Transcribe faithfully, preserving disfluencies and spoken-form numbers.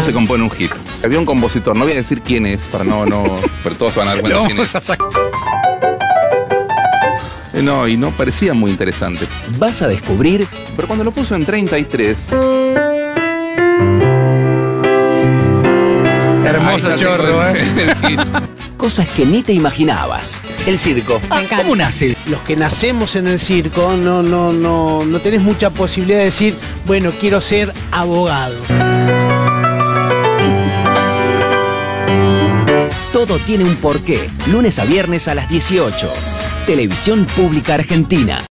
¿Cómo se compone un hit? Había un compositor, no voy a decir quién es, para no, no, pero todos se van a dar cuenta No, quién es. Eh, No, y no parecía muy interesante. Vas a descubrir Pero cuando lo puso en treinta y tres... Hermoso ahí ya chorro, tengo el- ¿eh? el hit. cosas que ni te imaginabas. El circo. Me encanta. ¿Cómo nace? Los que nacemos en el circo no, no, no, no tenés mucha posibilidad de decir, bueno, quiero ser abogado. Todo tiene un porqué. Lunes a viernes a las dieciocho. Televisión Pública Argentina.